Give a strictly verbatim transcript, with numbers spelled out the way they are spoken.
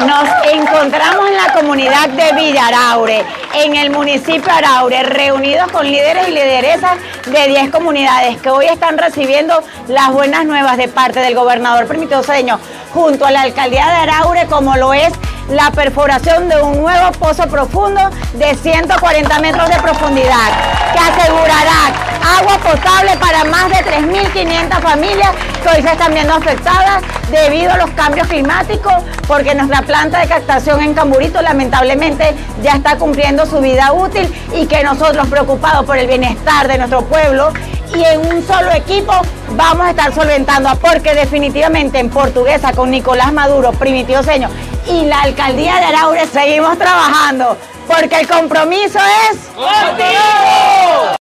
Nos encontramos en la comunidad de Villa Araure, en el municipio de Araure, reunidos con líderes y lideresas de diez comunidades que hoy están recibiendo las buenas nuevas de parte del gobernador Primitivo Cedeño, junto a la alcaldía de Araure, como lo es la perforación de un nuevo pozo profundo de ciento cuarenta metros de profundidad, que asegurará agua potable para más de tres mil quinientas familias que hoy se están viendo afectadas debido a los cambios climáticos, porque nuestra planta de captación en Camburito lamentablemente ya está cumpliendo su vida útil, y que nosotros, preocupados por el bienestar de nuestro pueblo, y en un solo equipo vamos a estar solventando, porque definitivamente en Portuguesa, con Nicolás Maduro, Primitivo Cedeño y la alcaldía de Araure, seguimos trabajando, porque el compromiso es ¡contigo!